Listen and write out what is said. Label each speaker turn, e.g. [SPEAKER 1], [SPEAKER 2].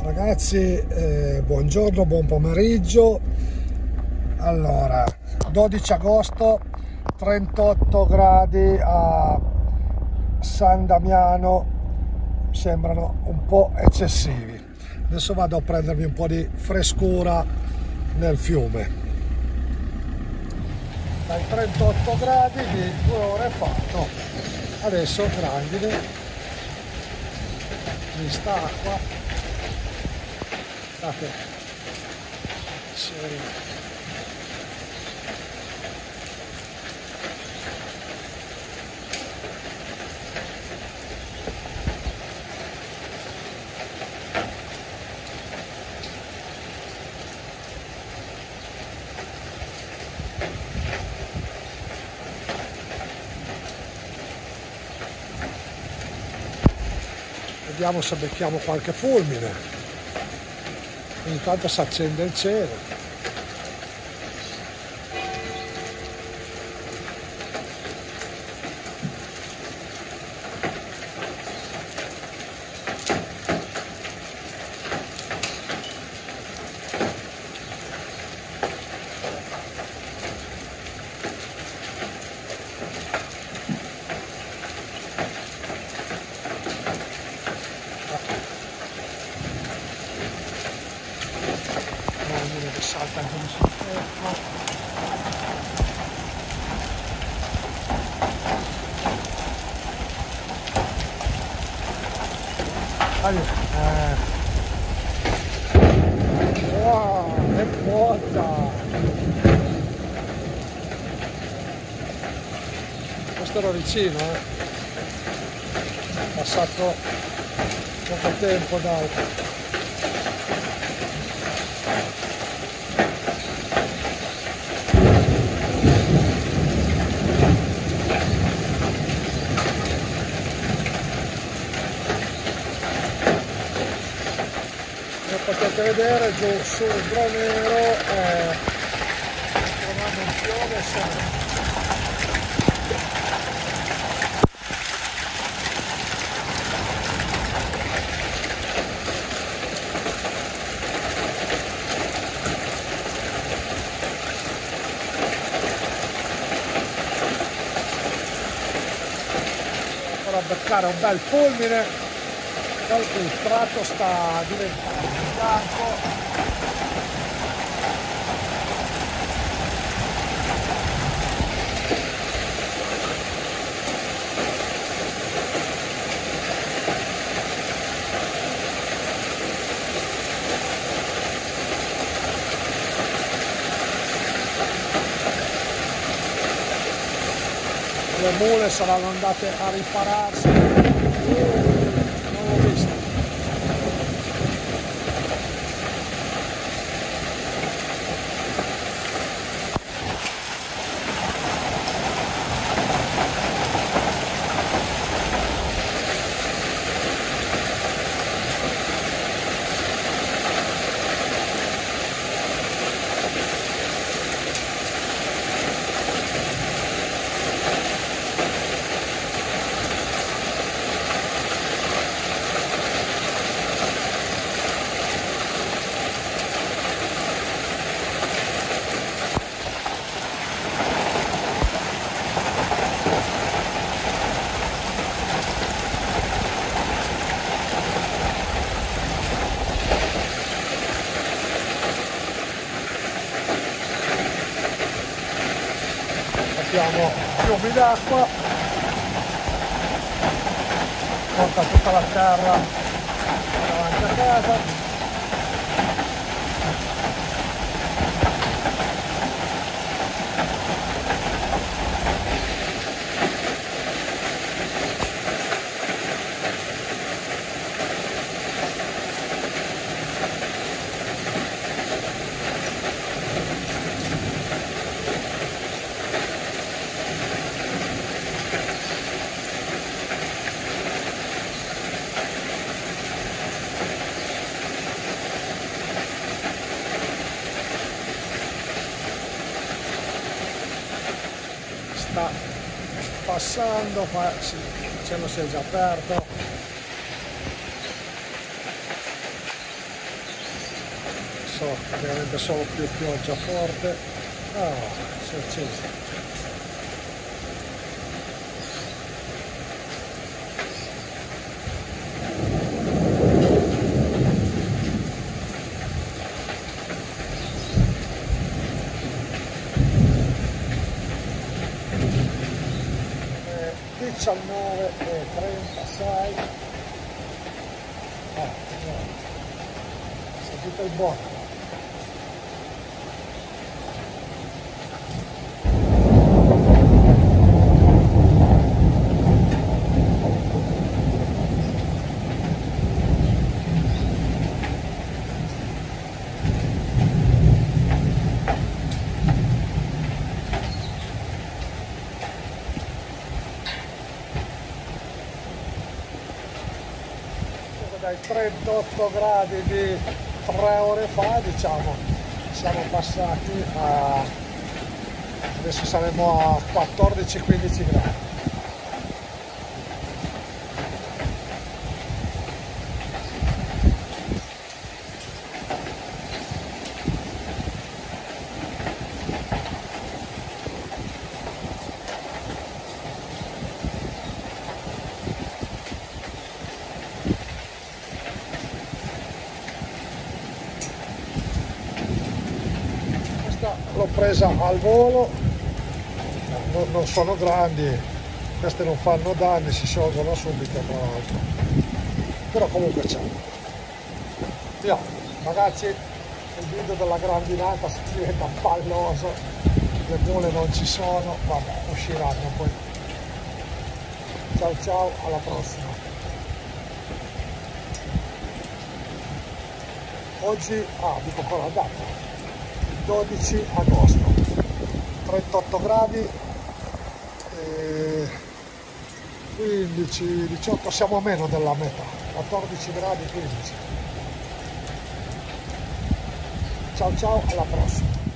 [SPEAKER 1] Ragazzi, buongiorno, buon pomeriggio. Allora, 12 agosto, 38 gradi a San Damiano, sembrano un po' eccessivi. Adesso vado a prendermi un po' di frescura nel fiume. Dai 38 gradi di 2 ore fa, no, adesso grandine, vista acqua. Guardate, vediamo se becchiamo qualche fulmine. Intanto si accende il cielo. Che salta anche di sul tetto. Wow, è vuota. Questo era vicino, passato poco tempo dai. Potete vedere giù sul Granero trovando un fiume a beccare un bel fulmine. Il tratto sta diventando bianco. Le mule saranno andate a ripararsi. Abbiamo fiumi d'acqua, porta tutta la terra davanti a casa. Sta passando, il cielo si è già aperto. adesso ovviamente solo più pioggia forte. Ah, si è accesa. Eh, 19:36. Sentite il buono. Dai 38 gradi di 3 ore fa, diciamo, siamo passati a, adesso saremo a 14-15 gradi. L'ho presa al volo, non sono grandi, queste non fanno danni, si sciolgono subito tra l'altro, però comunque c'è. Via, ragazzi, il video della grandinata si diventa palloso, le mule non ci sono, vabbè, usciranno poi. Ciao ciao, alla prossima. Oggi, dico con la data, 12 agosto, 38 gradi, 15, 18, siamo a meno della metà, 14 gradi, 15. Ciao ciao, alla prossima.